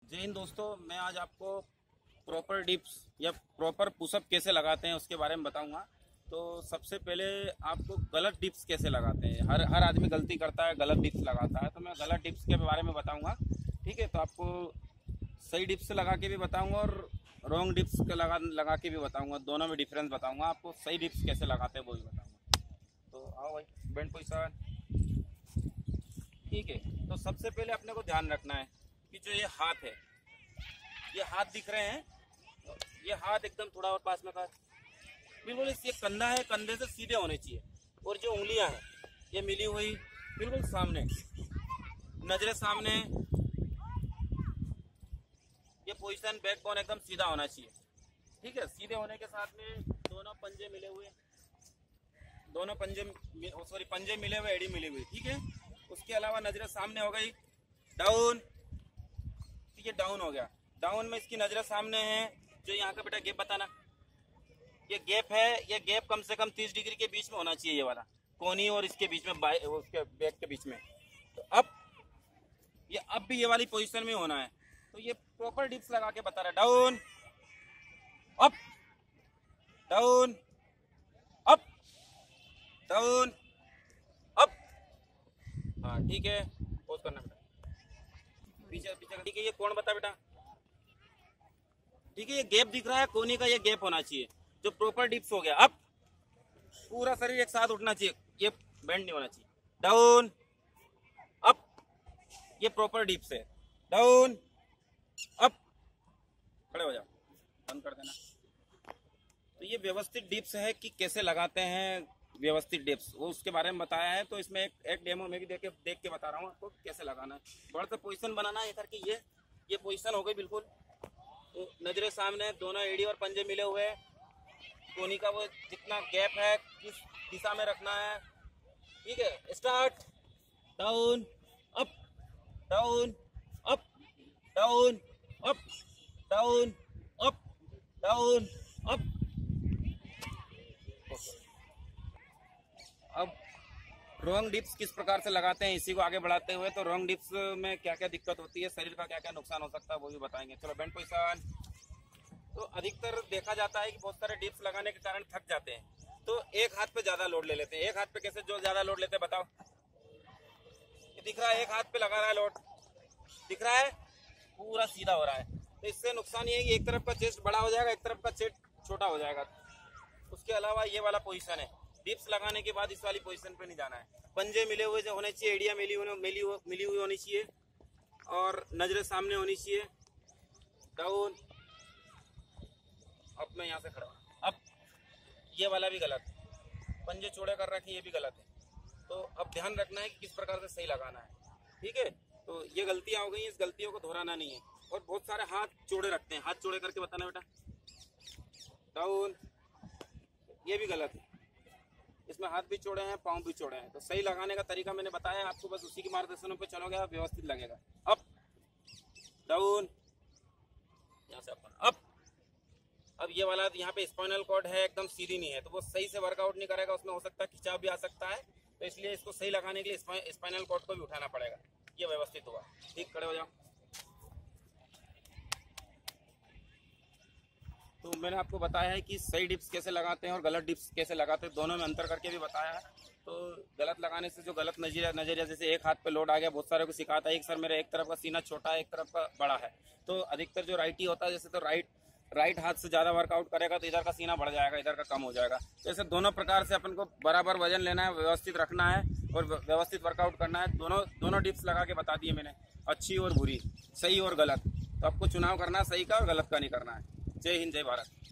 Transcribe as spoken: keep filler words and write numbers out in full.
जय हिंद दोस्तों, मैं आज आपको प्रॉपर डिप्स या प्रॉपर पुशअप कैसे लगाते हैं उसके बारे में बताऊंगा। तो सबसे पहले आपको गलत डिप्स कैसे लगाते हैं। हर हर आदमी गलती करता है, गलत डिप्स लगाता है। तो मैं गलत डिप्स के बारे में बताऊंगा, ठीक है। तो आपको सही डिप्स लगा के भी बताऊंगा और रॉन्ग डिप्स के लगा लगा के भी बताऊंगा। दोनों में डिफरेंस बताऊंगा। आपको सही डिप्स कैसे लगाते हैं वो भी बताऊँगा। तो आओ भाई, बैंड पोजीशन, ठीक है। तो सबसे पहले अपने को ध्यान रखना है कि जो ये हाथ है, ये हाथ दिख रहे हैं, ये हाथ एकदम थोड़ा और पास में कर, बिल्कुल ये कंधा है, कंधे से सीधे होने चाहिए। और जो उंगलियां हैं ये मिली हुई बिल्कुल सामने, नजरें सामने। ये पोजीशन, बैकबोन एकदम सीधा होना चाहिए, ठीक है। सीधे होने के साथ में दोनों पंजे मिले हुए, दोनों पंजे सॉरी पंजे मिले हुए, एड़ी मिली हुई, ठीक है। उसके अलावा नजरें सामने हो गई, डाउन, ठीक है, डाउन हो गया। डाउन में इसकी नजरें सामने हैं। जो यहाँ का बेटा गैप बताना, ये गैप है, ये गैप कम से कम तीस डिग्री के बीच में होना चाहिए। ये वाला कोनी और इसके बीच में, उसके बैक के बीच में। तो अब ये अब भी ये वाली पोजीशन में होना है। तो ये प्रॉपर डिप्स लगा के बता रहा है। Down, up, down, up, down, up. हाँ ठीक है, पोज करना बेटा, पीछे पीछे, ठीक है। ये कौन बता बेटा, ठीक है। ये गैप दिख रहा है, कोनी का ये गैप होना चाहिए, जो प्रॉपर डिप्स हो गया। अब पूरा शरीर एक साथ उठना चाहिए, ये बेंड नहीं होना चाहिए। डाउन, अप, ये प्रॉपर डिप्स है। डाउन, अप, खड़े हो जाओ, बंद कर देना। तो ये व्यवस्थित डिप्स है कि कैसे लगाते हैं व्यवस्थित डिप्स, वो उसके बारे में बताया है। तो इसमें एक, एक डेमो में भी देख के देख के बता रहा हूँ आपको कैसे लगाना है। बड़ा सा पोजीशन बनाना है करके, ये ये पोजीशन हो गई बिल्कुल। तो नजरें सामने, दोनों एड़ी और पंजे मिले हुए हैं। कोनी का वो जितना गैप है किस दिशा में रखना है, ठीक है। Start, down, up, down, up, down, up, down, up, down, up. अब रॉन्ग डिप्स किस प्रकार से लगाते हैं, इसी को आगे बढ़ाते हुए। तो रॉन्ग डिप्स में क्या क्या दिक्कत होती है, शरीर का क्या क्या नुकसान हो सकता है, वो भी बताएंगे। चलो बैंड पोजीशन। तो अधिकतर देखा जाता है कि बहुत सारे डिप्स लगाने के कारण थक जाते हैं, तो एक हाथ पे ज्यादा लोड ले लेते हैं। एक हाथ पे कैसे जो ज्यादा लोड लेते हैं बताओ। ये दिख रहा है, एक हाथ पे लगा रहा है लोड, दिख रहा है, पूरा सीधा हो रहा है। तो इससे नुकसान ये है कि एक तरफ का चेस्ट बड़ा हो जाएगा, एक तरफ का चेस्ट छोटा हो जाएगा। उसके अलावा ये वाला पोजीशन है, डिप्स लगाने के बाद इस वाली पोजीशन पे नहीं जाना है। पंजे मिले हुए जो होने चाहिए, एड़ियां मिली हुई मिली मिली हुई होनी चाहिए और नजरें सामने होनी चाहिए। डाउन, अब मैं यहाँ से खड़ा। अब ये वाला भी गलत है, पंजे चौड़े कर रखे, ये भी गलत है। तो अब ध्यान रखना है कि किस प्रकार से सही लगाना है, ठीक है। तो ये गलतियाँ हो गई, इस गलतियों को दोहराना नहीं है। और बहुत सारे हाथ चौड़े रखते हैं, हाथ चौड़े करके बताना बेटा। डाउन, ये भी गलत है, इसमें हाथ भी चौड़े हैं, पाँव भी चौड़े हैं। तो सही लगाने का तरीका मैंने बताया आपको, बस उसी के मार्गदर्शनों पे चलोगे आप, व्यवस्थित लगेगा। अप, डाउन, यहाँ से अप, अप। अब ये वाला यहाँ पे स्पाइनल कॉर्ड है, एकदम सीधी नहीं है, तो वो सही से वर्कआउट नहीं करेगा, उसमें हो सकता है खिंचाव भी आ सकता है। तो इसलिए इसको सही लगाने के लिए स्पाइनल कॉर्ड को भी उठाना पड़ेगा। ये व्यवस्थित हुआ, ठीक, खड़े हो जाओ। तो मैंने आपको बताया है कि सही डिप्स कैसे लगाते हैं और गलत डिप्स कैसे लगाते हैं, दोनों में अंतर करके भी बताया है। तो गलत लगाने से जो गलत नजरिया नजरिया जैसे एक हाथ पे लोड आ गया, बहुत सारे को सिखाता है एक सर मेरा एक तरफ का सीना छोटा है, एक तरफ का बड़ा है। तो अधिकतर जो राइटी होता है, जैसे तो राइट राइट हाथ से ज़्यादा वर्कआउट करेगा तो इधर का सीना बढ़ जाएगा, इधर का कम हो जाएगा। तो ऐसे दोनों प्रकार से अपन को बराबर वजन लेना है, व्यवस्थित रखना है और व्यवस्थित वर्कआउट करना है। दोनों दोनों डिप्स लगा के बता दिए मैंने, अच्छी और बुरी, सही और गलत। तो आपको चुनाव करना है सही का और गलत का नहीं करना है। जय हिंद, जय भारत।